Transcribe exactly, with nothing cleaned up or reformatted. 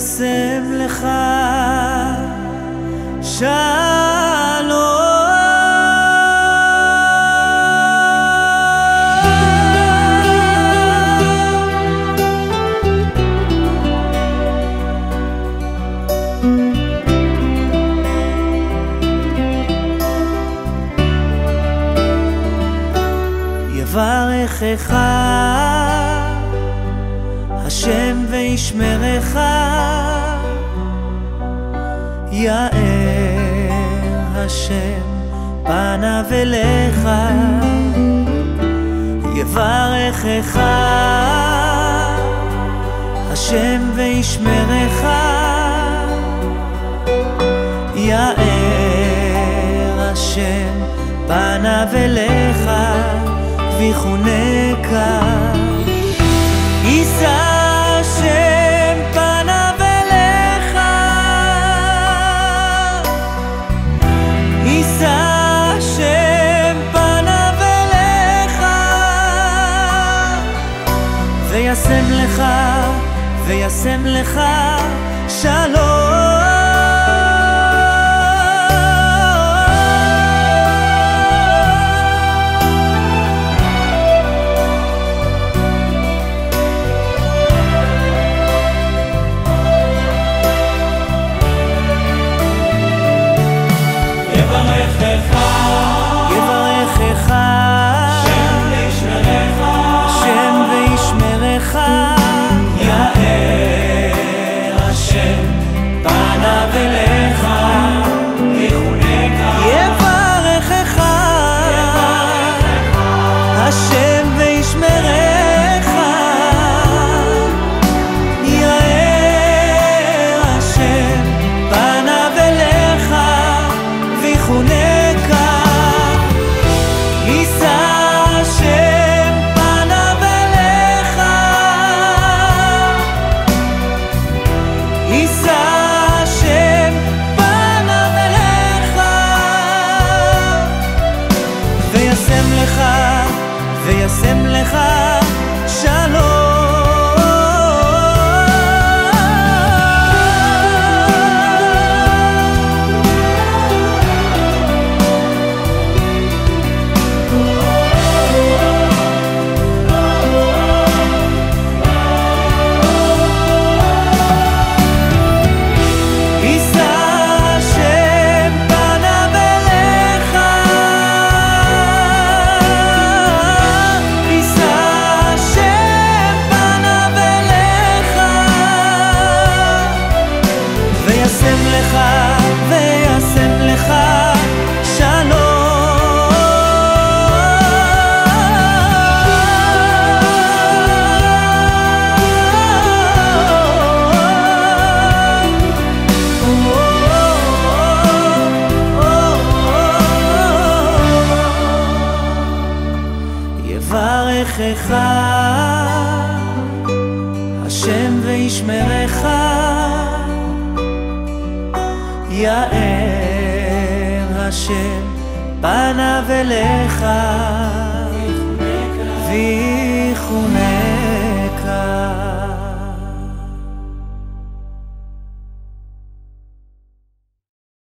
וישם לך שלום. יברכך השם וישמרך, יאר השם פניו אליך. יברכך השם וישמרך, יאר השם פניו אליך ויחונקה. יישא השם פניו אליך, יישא השם פניו אליך, וישם לך, וישם לך שלום. יברכך שם וישמרך, שם וישמרך, יאר השם פניו אליך ויחונקה. יברכך השם וישמרך, יאר השם פניו אליך ויחונקה. וישם לך שלום. וישם לך שלום. יברכך השם וישמרך, יאר השם פניו אליך